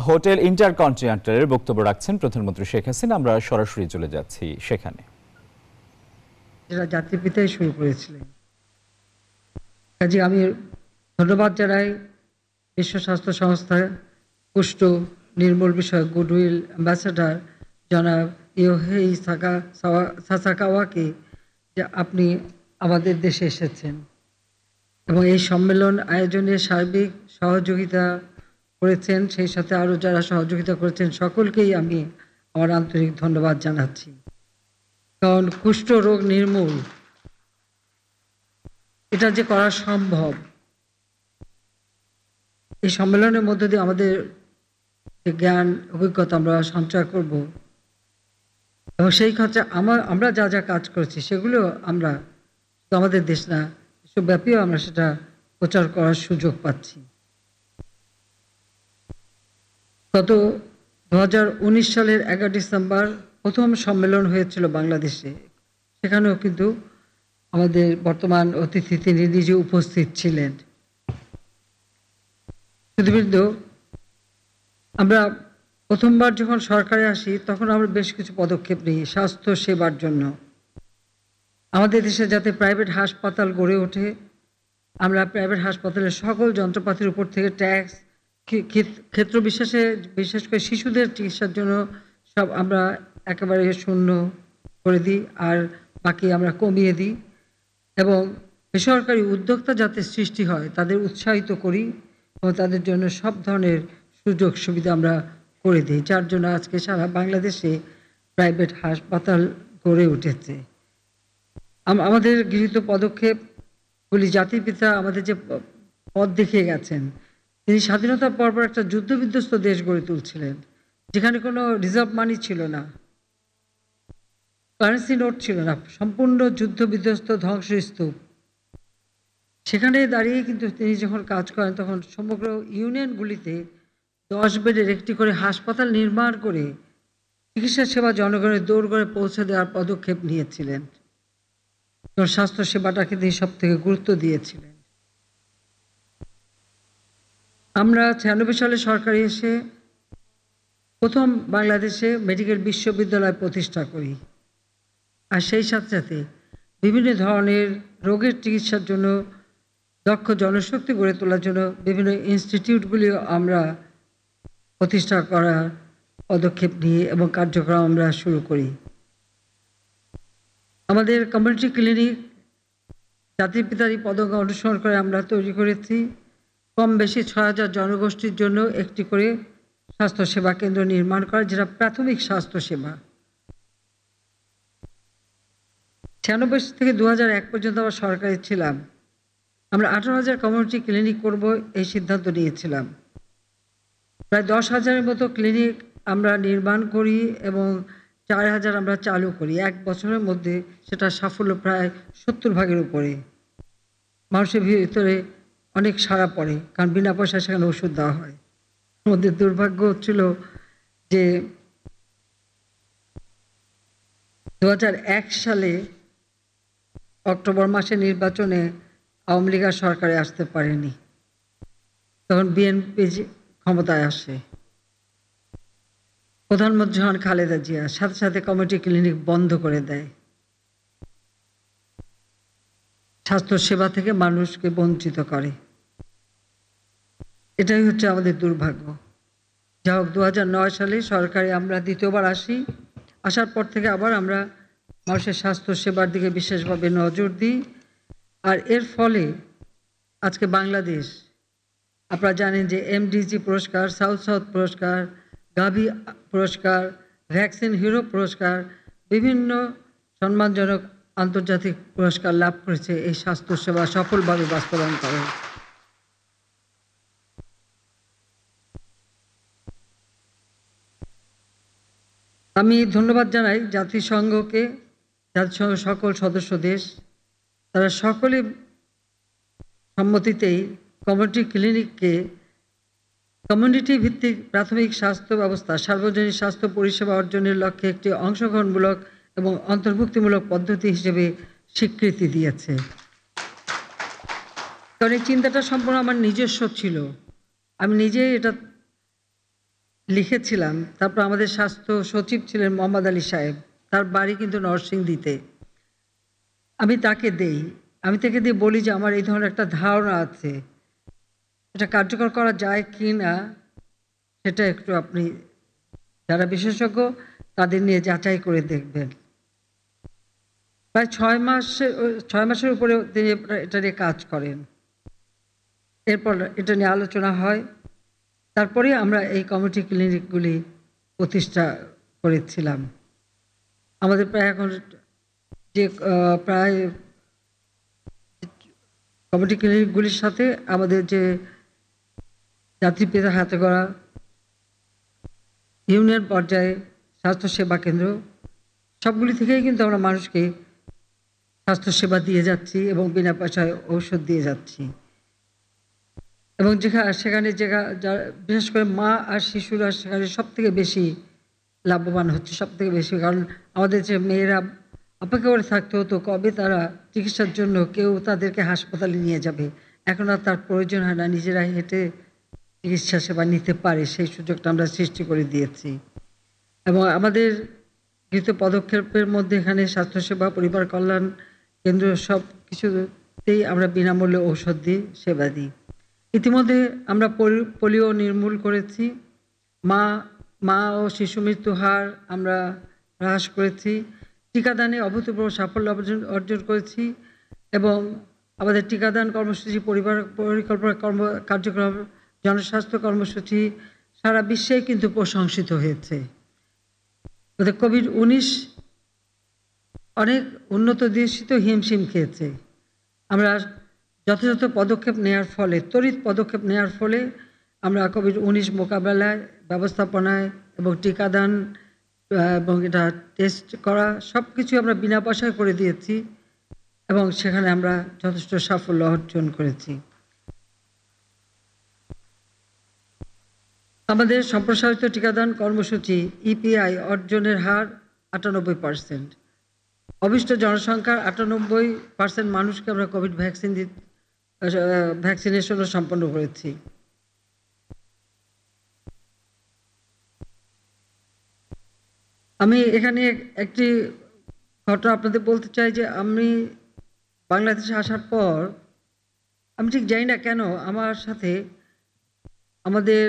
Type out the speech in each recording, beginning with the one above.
Hotel ইন্টারকন্টিনেন্টালের বক্তব্য রাখছেন প্রধানমন্ত্রী শেখ হাসিনা। আমরা সরাসরি চলে যাচ্ছি সেখানে। যারা জাতির পিতাই শুরু করেছিলেন, কাজে আমি ধন্যবাদ জানাই বিশ্ব স্বাস্থ্য সংস্থা কুষ্ঠ নির্মূল বিষয়ক গুডউইল অ্যাম্বাসেডর জনাব ইয়োহেই সাসাকাওয়াকে, যে আপনি আমাদের দেশে এসেছেন এবং এই সম্মেলন আয়োজনে সার্বিক সহযোগিতা করেছেন। সেই সাথে আরও যারা সহযোগিতা করেছেন সকলকেই আমি আমার আন্তরিক ধন্যবাদ জানাচ্ছি। কারণ কুষ্ঠ রোগ নির্মূল এটা যে করা সম্ভব, এই সম্মেলনের মধ্য দিয়ে আমাদের যে জ্ঞান অভিজ্ঞতা আমরা সঞ্চয় করব এবং সেই ক্ষেত্রে আমরা যা যা কাজ করেছি সেগুলো আমরা শুধু আমাদের দেশ না, বিশ্বব্যাপীও আমরা সেটা প্রচার করার সুযোগ পাচ্ছি। গত 2019 সালের 11 ডিসেম্বর প্রথম সম্মেলন হয়েছিল বাংলাদেশে। সেখানেও কিন্তু আমাদের বর্তমান অতিথি তিনি নিজে উপস্থিত ছিলেন। শুধুবৃন্দ, আমরা প্রথমবার যখন সরকারে আসি তখন আমরা বেশ কিছু পদক্ষেপ নিই স্বাস্থ্য সেবার জন্য। আমাদের দেশে যাতে প্রাইভেট হাসপাতাল গড়ে ওঠে, আমরা প্রাইভেট হাসপাতালের সকল যন্ত্রপাতির উপর থেকে ট্যাক্স, ক্ষেত্র বিশেষে বিশেষ করে শিশুদের চিকিৎসার জন্য সব আমরা একেবারে শূন্য করে দিই, আর বাকি আমরা কমিয়ে দিই এবং বেসরকারি উদ্যোক্তা যাতে সৃষ্টি হয় তাদের উৎসাহিত করি এবং তাদের জন্য সব ধরনের সুযোগ সুবিধা আমরা করে দিই, যার জন্য আজকে সারা বাংলাদেশে প্রাইভেট হাসপাতাল গড়ে উঠেছে। আমাদের গৃহীত পদক্ষেপগুলি জাতির পিতা আমাদের যে পথ দেখিয়ে গেছেন, তিনি স্বাধীনতার পর একটা যুদ্ধবিধ্বস্ত দেশ গড়ে তুলছিলেন, যেখানে কোনো রিজার্ভ মানি ছিল না, কারেন্সি নোট ছিল না, সম্পূর্ণ যুদ্ধবিধ্বস্ত ধ্বংসস্তূপ। সেখানে দাঁড়িয়ে কিন্তু তিনি যখন কাজ করেন তখন সমগ্র ইউনিয়নগুলিতে 10 বেডের একটি করে হাসপাতাল নির্মাণ করে চিকিৎসা সেবা জনগণের দৌড়গড়ে পৌঁছে দেওয়ার পদক্ষেপ নিয়েছিলেন। স্বাস্থ্য সেবাটাকে তিনি সব থেকে গুরুত্ব দিয়েছিলেন। আমরা 96 সালে সরকারে এসে প্রথম বাংলাদেশে মেডিকেল বিশ্ববিদ্যালয় প্রতিষ্ঠা করি, আর সেই সাথে সাথে বিভিন্ন ধরনের রোগের চিকিৎসার জন্য দক্ষ জনশক্তি গড়ে তোলার জন্য বিভিন্ন ইনস্টিটিউটগুলিও আমরা প্রতিষ্ঠা করার পদক্ষেপ নিয়ে এবং কার্যক্রম আমরা শুরু করি। আমাদের কমিউনিটি ক্লিনিক জাতির পিতার পদঙ্ক অনুসরণ করে আমরা তৈরি করেছি। কম বেশি 6000 জনগোষ্ঠীর জন্য একটি করে স্বাস্থ্য সেবা কেন্দ্র নির্মাণ করা, যেটা প্রাথমিক স্বাস্থ্য সেবা। 96 থেকে 2001 পর্যন্ত আমরা সরকারে ছিলাম। আমরা 18,000 কমিউনিটি ক্লিনিক করব এই সিদ্ধান্ত নিয়েছিলাম। প্রায় 10,000-এর মতো ক্লিনিক আমরা নির্মাণ করি এবং 4,000 আমরা চালু করি। 1 বছরের মধ্যে সেটা সাফল্য প্রায় 70% উপরে। মানুষের ভিতরে অনেক সাড়া পড়ে, কারণ বিনা পয়সায় সেখানে ওষুধ দেওয়া হয়। আমাদের দুর্ভাগ্য ছিল যে 2001 সালে অক্টোবর মাসে নির্বাচনে আওয়ামী লীগ সরকারে আসতে পারেনি, তখন বিএনপি ক্ষমতায় আসে। প্রধানমন্ত্রী হন খালেদা জিয়া, সাথে সাথে কমিউনিটি ক্লিনিক বন্ধ করে দেয়, স্বাস্থ্য সেবা থেকে মানুষকে বঞ্চিত করে। এটাই হচ্ছে আমাদের দুর্ভাগ্য। যা হোক 2009 সালে সরকারে আমরা দ্বিতীয়বার আসি। আসার পর থেকে আবার আমরা মানুষের স্বাস্থ্য সেবার দিকে বিশেষভাবে নজর দিই, আর এর ফলে আজকে বাংলাদেশ, আপনারা জানেন যে এমডিজি পুরস্কার, সাউথ সাউথ পুরস্কার, গাভি পুরস্কার, ভ্যাকসিন হিরো পুরস্কার, বিভিন্ন সম্মানজনক আন্তর্জাতিক পুরস্কার লাভ করেছে এই স্বাস্থ্য সেবা সফলভাবে বাস্তবায়ন করে। আমি ধন্যবাদ জানাই জাতিসংঘকে, জাতিসংঘের সকল সদস্য দেশ, তারা সকলে সম্মতিতেই কমিউনিটি ক্লিনিককে কমিউনিটি ভিত্তিক প্রাথমিক স্বাস্থ্য ব্যবস্থা, সার্বজনীন স্বাস্থ্য পরিষেবা অর্জনের লক্ষ্যে একটি অংশগ্রহণমূলক এবং অন্তর্ভুক্তিমূলক পদ্ধতি হিসেবে স্বীকৃতি দিয়েছে। কারণ এই চিন্তাটা সম্পূর্ণ আমার নিজস্ব ছিল। আমি নিজেই এটা লিখেছিলাম। তারপর আমাদের স্বাস্থ্য সচিব ছিলেন মোহাম্মদ আলী সাহেব, তার বাড়ি কিন্তু নরসিংদীতে। আমি তাকে দেই, আমি তাকে দিয়ে বলি যে আমার এই ধরনের একটা ধারণা আছে, এটা কার্যকর করা যায় কি না সেটা একটু আপনি যারা বিশেষজ্ঞ তাদের নিয়ে যাচাই করে দেখবেন। প্রায় 6 মাসের উপরে তিনি এটা নিয়ে কাজ করেন। এরপর এটা নিয়ে আলোচনা হয়, তারপরে আমরা এই কমিউনিটি ক্লিনিকগুলি প্রতিষ্ঠা করেছিলাম। আমাদের প্রায় এখন যে প্রায় কমিউনিটি ক্লিনিকগুলির সাথে আমাদের যে জাতির পিতা হাতে গড়া ইউনিয়ন পর্যায়ে স্বাস্থ্যসেবা কেন্দ্র, সবগুলি থেকেই কিন্তু আমরা মানুষকে স্বাস্থ্যসেবা দিয়ে যাচ্ছি এবং বিনা পয়সায় ঔষধ দিয়ে যাচ্ছি। এবং সেখানে বিশেষ করে মা আর শিশুরা সেখানে সবথেকে বেশি লাভবান হচ্ছে, সবথেকে বেশি। কারণ আমাদের যে মেয়েরা অপেক্ষা করে থাকতে হতো কবে তারা চিকিৎসার জন্য কেউ তাদেরকে হাসপাতালে নিয়ে যাবে, এখন আর তার প্রয়োজন হয় না, নিজেরা হেঁটে চিকিৎসা সেবা নিতে পারে, সেই সুযোগটা আমরা সৃষ্টি করে দিয়েছি। এবং আমাদের গৃহীত পদক্ষেপের মধ্যে এখানে স্বাস্থ্যসেবা, পরিবার কল্যাণ কেন্দ্র সব কিছুতেই আমরা বিনামূল্যে ঔষধ দিই, সেবা দিই। ইতিমধ্যে আমরা পোলিও নির্মূল করেছি, মা ও শিশু মৃত্যু হার আমরা হ্রাস করেছি, টিকাদানে অভূতপূর্ব সাফল্য অর্জন করেছি এবং আমাদের টিকাদান কর্মসূচি, পরিবার পরিকল্পনা কার্যক্রম, জনস্বাস্থ্য কর্মসূচি সারা বিশ্বে কিন্তু প্রশংসিত হয়েছে। কোভিড-19 অনেক উন্নত দেশই তো হিমশিম খেয়েছে। আমরা যথাযথ পদক্ষেপ নেওয়ার ফলে, তড়িৎ পদক্ষেপ নেওয়ার ফলে আমরা কোভিড-19 মোকাবেলায়, ব্যবস্থাপনায় এবং টিকাদান এবং এটা টেস্ট করা সব কিছু আমরা বিনা পয়সায় করে দিয়েছি এবং সেখানে আমরা যথেষ্ট সাফল্য অর্জন করেছি। আমাদের সম্প্রসারিত টিকাদান কর্মসূচি ইপিআই অর্জনের হার 98%। অভিষ্ট জনসংখ্যার 98% মানুষকে আমরা কোভিড ভ্যাকসিনেশনও সম্পন্ন করেছি। আমি এখানে একটি ঘটনা আপনাদের বলতে চাই যে আমি বাংলাদেশে আসার পর আমি ঠিক জানি না কেন আমার সাথে আমাদের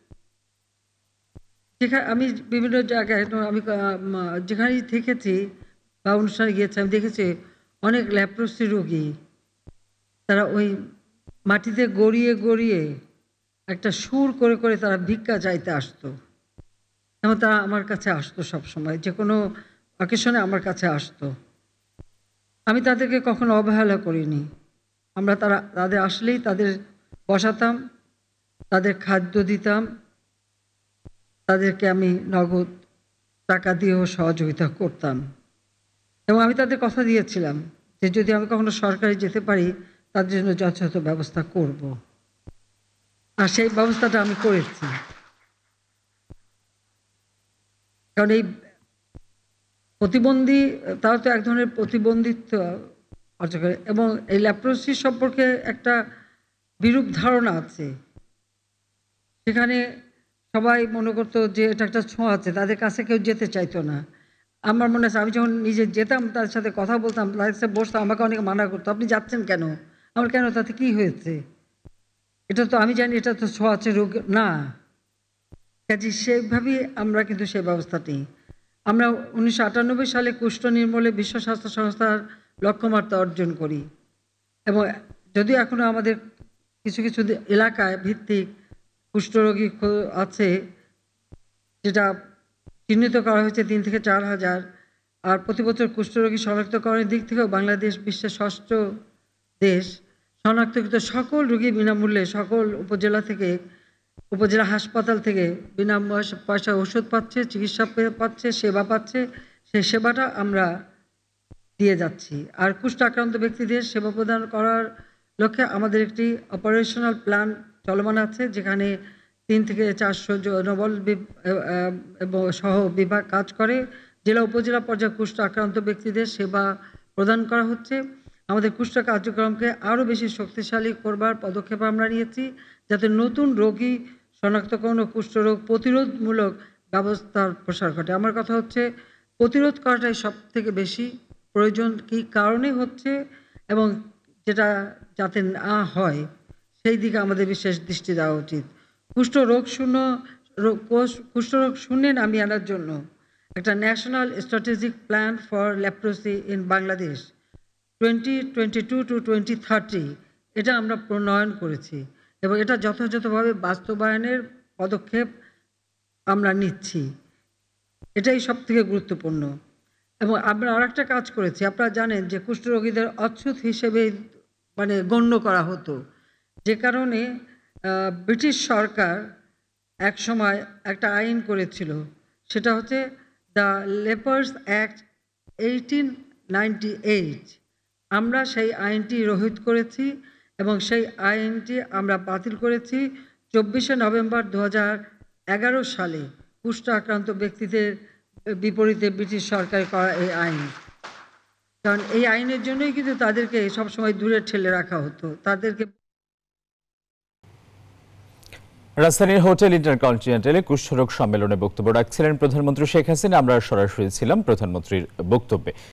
আমি বিভিন্ন জায়গায় আমি যেখানেই থেকেছি বা অনুষ্ঠানে গিয়েছি, আমি দেখেছি অনেক ল্যাপ্রোসি রোগী তারা ওই মাটিতে গড়িয়ে গড়িয়ে একটা সুর করে করে তারা ভিক্ষা চাইতে আসতো এবং তারা আমার কাছে আসতো সবসময়, যে কোনো অকেশনে আমার কাছে আসতো। আমি তাদেরকে কখনো অবহেলা করিনি। আমরা তাদের আসলেই তাদের বসাতাম, তাদের খাদ্য দিতাম, তাদেরকে আমি নগদ টাকা দিয়েও সহযোগিতা করতাম এবং আমি তাদের কথা দিয়েছিলাম যে যদি আমি কখনো সরকারে যেতে পারি তাদের জন্য যথাযথ ব্যবস্থা করব, আর সেই ব্যবস্থাটা আমি করেছি। কারণ এই প্রতিবন্ধী, তারা তো এক ধরনের প্রতিবন্ধিত্ব অর্জন করে এবং এই ল্যাপ্রোসি সম্পর্কে একটা বিরূপ ধারণা আছে। সেখানে সবাই মনে করতো যে এটা একটা ছোঁয়া আছে, তাদের কাছে কেউ যেতে চাইতো না। আমার মনে আছে আমি যখন নিজে যেতাম, তাদের সাথে কথা বলতাম, তাদের সাথে বসতাম, আমাকে অনেকে মানা করতো, আপনি যাচ্ছেন কেন? আমার কেন, তাতে কি হয়েছে? এটা তো আমি জানি এটা তো ছোঁয়াচে রোগ না। কাজে সেইভাবেই আমরা কিন্তু সেই ব্যবস্থাটি আমরা 1998 সালে কুষ্ঠ নির্মূলে বিশ্ব স্বাস্থ্য সংস্থার লক্ষ্যমাত্রা অর্জন করি এবং যদিও এখনও আমাদের কিছু কিছু এলাকায় ভিত্তিক কুষ্ঠরোগী আছে, যেটা চিহ্নিত করা হয়েছে 3 থেকে 4 হাজার, আর প্রতি বছর কুষ্ঠরোগী শনাক্তকরণের দিক থেকেও বাংলাদেশ বিশ্বের 6ষ্ঠ দেশ। শনাক্তকৃত সকল রোগী বিনামূল্যে সকল উপজেলা হাসপাতাল থেকে বিনা পয়সায় ওষুধ পাচ্ছে, চিকিৎসা পাচ্ছে, সেবা পাচ্ছে। সেই সেবাটা আমরা দিয়ে যাচ্ছি। আর কুষ্ঠ আক্রান্ত ব্যক্তিদের সেবা প্রদান করার লক্ষ্যে আমাদের একটি অপারেশনাল প্ল্যান চলমান আছে, যেখানে 3 থেকে 400 জনবল এবং সহ বিভাগ কাজ করে। জেলা উপজেলা পর্যায়ে কুষ্ঠ আক্রান্ত ব্যক্তিদের সেবা প্রদান করা হচ্ছে। আমাদের কুষ্ঠ কার্যক্রমকে আরও বেশি শক্তিশালী করবার পদক্ষেপ আমরা নিয়েছি, যাতে নতুন রোগী শনাক্তকরণ ও কুষ্ঠরোগ প্রতিরোধমূলক ব্যবস্থার প্রসার ঘটে। আমার কথা হচ্ছে প্রতিরোধ করাটাই সব থেকে বেশি প্রয়োজন, কী কারণে হচ্ছে এবং যেটা যাতে না হয় সেই দিকে আমাদের বিশেষ দৃষ্টি দেওয়া উচিত। কুষ্ঠরোগ শূন্যে নামিয়ে আনার জন্য একটা national strategic plan for leprosy in Bangladesh 2022 to 2030 এটা আমরা প্রণয়ন করেছি এবং এটা যথাযথভাবে বাস্তবায়নের পদক্ষেপ আমরা নিচ্ছি। এটাই সব থেকে গুরুত্বপূর্ণ। এবং আমরা আরেকটা কাজ করেছি, আপনারা জানেন যে কুষ্ঠরোগীদের অচ্ছুত হিসেবে গণ্য করা হতো, যে কারণে ব্রিটিশ সরকার এক সময় একটা আইন করেছিল, সেটা হচ্ছে দ্য লেপার্স অ্যাক্ট 1898। আমরা সেই আইনটি রহিত করেছি এবং সেই আইনটি আমরা বাতিল করেছি 24শে নভেম্বর 2011 সালে কুষ্ঠ আক্রান্ত ব্যক্তিদের বিপরীতে ব্রিটিশ সরকার করা এই আইন। কারণ এই আইনের জন্যই কিন্তু তাদেরকে সবসময় দূরে ঠেলে রাখা হতো, তাদেরকে। রাজধানীর হোটেল ইন্টারকন্টিনেন্টালে কুষ্ঠরোগ সম্মেলনে বক্তব্য রাখছিলেন প্রধানমন্ত্রী শেখ হাসিনা। আমরা সরাসরি ছিলাম প্রধানমন্ত্রীর বক্তব্যে।